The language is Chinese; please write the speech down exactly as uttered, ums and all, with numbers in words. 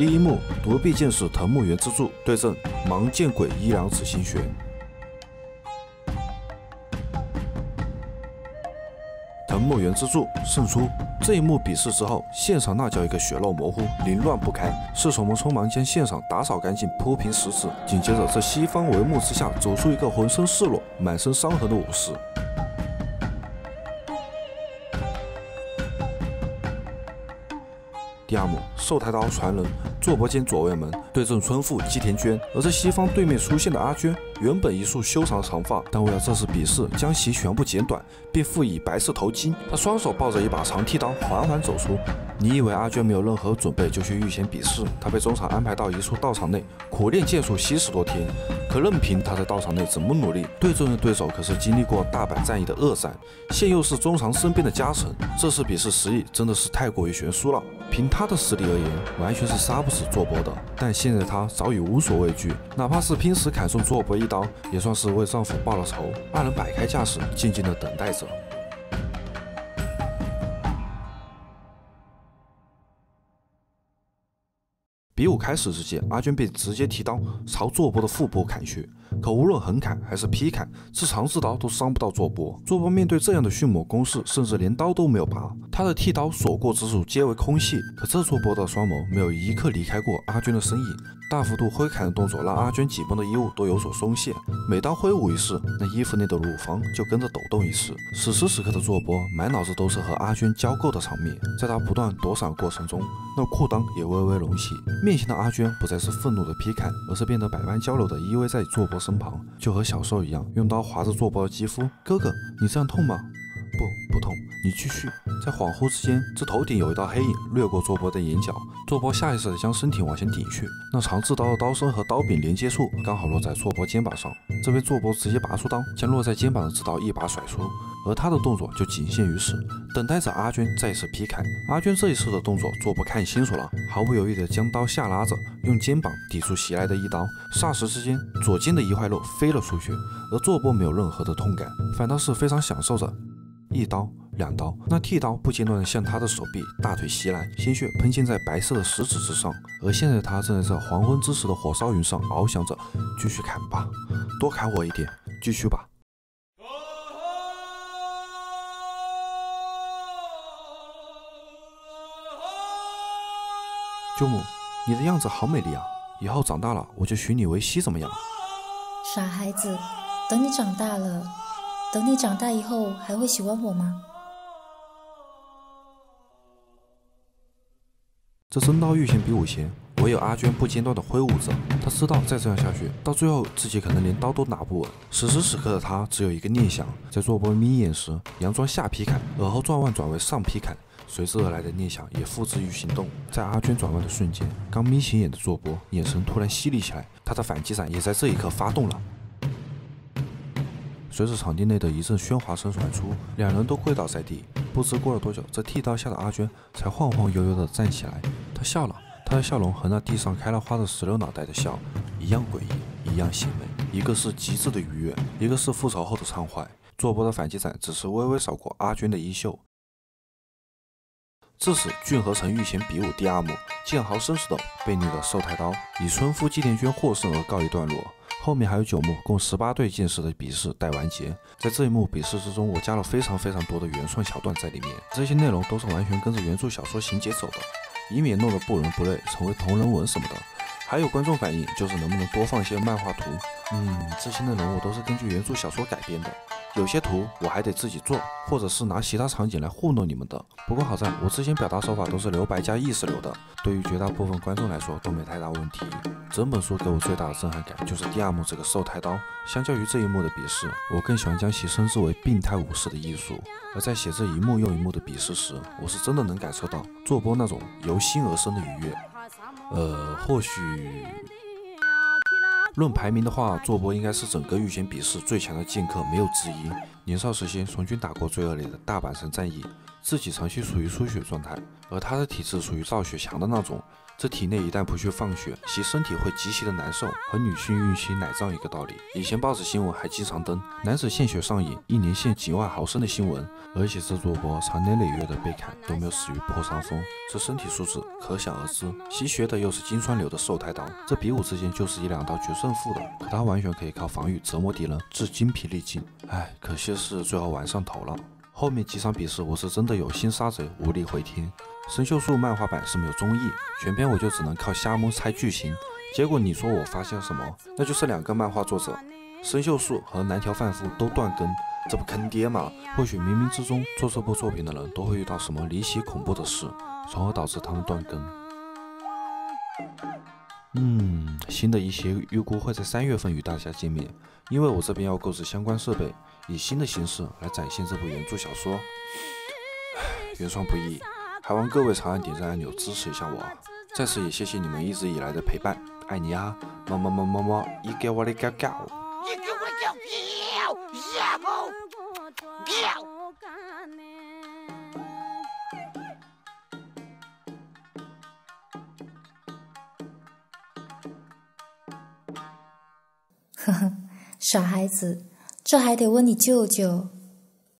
第一幕，独臂剑士藤木原之助对阵盲剑鬼伊良子心玄。藤木原之助胜出。这一幕比试之后，现场那叫一个血肉模糊，凌乱不堪。侍从们匆忙将现场打扫干净，铺平石子。紧接着，这西方帷幕之下走出一个浑身是裸、满身伤痕的武士。第二幕，寿太刀传人坐伯间左卫门对阵村妇吉田娟，而在西方对面出现的阿娟，原本一束修长长发，但为了这次比试，将其全部剪短，并附以白色头巾。她双手抱着一把长剃刀，缓缓走出。你以为阿娟没有任何准备就去预选比试？她被中场安排到一处道场内，苦练剑术七十多天。可任凭她在道场内怎么努力，对阵的对手可是经历过大阪战役的恶战，现又是中场身边的加成。这次比试实力真的是太过于悬殊了。凭他的实力而言，完全是杀不死佐伯的。但现在他早已无所畏惧，哪怕是拼死砍中佐伯一刀，也算是为丈夫报了仇。二人摆开架势，静静的等待着。比武开始之际，阿娟便直接提刀朝佐伯的腹部砍去。可无论横砍还是劈砍，这长刺刀都伤不到佐伯。佐伯面对这样的迅猛攻势，甚至连刀都没有拔，他的剃刀所过之处皆为空隙。可这佐伯的双眸没有一刻离开过阿娟的身影，大幅度挥砍的动作让阿娟紧绷的衣物都有所松懈。每当挥舞一试，那衣服内的乳房就跟着抖动一次。此时此刻的佐伯满脑子都是和阿娟交媾的场面，在他不断躲闪过程中，那裤裆也微微隆起。面前的阿娟不再是愤怒的劈砍，而是变得百般娇柔的依偎在佐伯身旁，就和小时候一样，用刀划着佐伯的肌肤。哥哥，你这样痛吗？不，不痛，你继续。在恍惚之间，这头顶有一道黑影掠过佐伯的眼角，佐伯下意识地将身体往前顶去，那长刺刀的刀身和刀柄连接处刚好落在佐伯肩膀上。这边佐伯直接拔出刀，将落在肩膀的刺刀一把甩出，而他的动作就仅限于此，等待着阿娟再次劈砍。阿娟这一次的动作，佐伯看清楚了，毫不犹豫地将刀下拉着，用肩膀抵住袭来的一刀。霎时之间，左肩的一块肉飞了出去，而佐伯没有任何的痛感，反倒是非常享受着。一刀两刀，那剃刀不间断地向他的手臂、大腿袭来，鲜血喷溅在白色的石子之上。而现在他正在这黄昏之时的火烧云上翱翔着，继续砍吧，多砍我一点，继续吧。舅母，你的样子好美丽啊，以后长大了我就娶你为妻，怎么样？ 傻孩子，等你长大了，等你长大以后还会喜欢我吗？ 这真刀预选比武前，唯有阿娟不间断地挥舞着。她知道再这样下去，到最后自己可能连刀都拿不稳。此时此刻的她只有一个念想，在佐伯眯眼时，佯装下劈砍，而后转弯转为上劈砍。随之而来的念想也付之于行动。在阿娟转弯的瞬间，刚眯起眼的佐伯眼神突然犀利起来，他的反击斩也在这一刻发动了。随着场地内的一阵喧哗声传出，两人都跪倒在地。不知过了多久，这剃刀下的阿娟才晃晃悠悠地站起来。她笑了，她的笑容和那地上开了花的石榴脑袋的笑一样诡异，一样邪魅。一个是极致的愉悦，一个是复仇后的畅快。佐伯的反击斩只是微微扫过阿娟的衣袖。至此，骏河城御前比武第二幕，剑豪生死斗被虐的寿太刀以村夫吉田娟获胜而告一段落。后面还有九幕，共十八对剑士的比试待完结。在这一幕比试之中，我加了非常非常多的原创桥段在里面，这些内容都是完全跟着原著小说情节走的，以免弄得不伦不类，成为同人文什么的。还有观众反映，就是能不能多放一些漫画图。嗯，这些内容我都是根据原著小说改编的。有些图我还得自己做，或者是拿其他场景来糊弄你们的。不过好在我之前表达手法都是留白加意识流的，对于绝大部分观众来说都没太大问题。整本书给我最大的震撼感就是第二幕这个寿太刀，相较于这一幕的比试，我更喜欢将其称之为病态武士的艺术。而在写这一幕又一幕的比试时，我是真的能感受到佐伯那种由心而生的愉悦。呃，或许论排名的话，佐伯应该是整个预选比试最强的剑客，没有之一。年少时期从军打过最恶劣的大阪城战役，自己长期处于出血状态，而他的体质属于造血强的那种。 这体内一旦不去放血，其身体会极其的难受，和女性孕期奶胀一个道理。以前报纸新闻还经常登男子献血上瘾，一年献几万毫升的新闻，而且这主播长年累月的被砍都没有死于破伤风，这身体素质可想而知。吸血的又是金川流的瘦太刀，这比武之间就是一两刀决胜负的，可他完全可以靠防御折磨敌人至精疲力尽。唉，可惜是最后玩上头了。后面几场比试我是真的有心杀贼无力回天。生锈树漫画版是没有综艺，全篇我就只能靠瞎蒙猜剧情。结果你说我发现了什么？那就是两个漫画作者生锈树和南条范夫都断更，这不坑爹吗？或许冥冥之中做这部作品的人都会遇到什么离奇恐怖的事，从而导致他们断更。嗯，新的一期预估会在三月份与大家见面，因为我这边要购置相关设备，以新的形式来展现这部原著小说。原创不易，还望各位长按点赞按钮支持一下我啊！在此也谢谢你们一直以来的陪伴，爱你啊！么么么么么，一给我的高高。 一给我的高票，然后票。 呵呵，傻孩子，这还得问你舅舅。